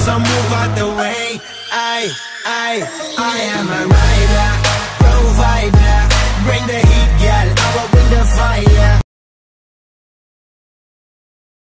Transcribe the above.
so move out the way. I am a rider, provider. Bring the heat, girl, I will bring the fire.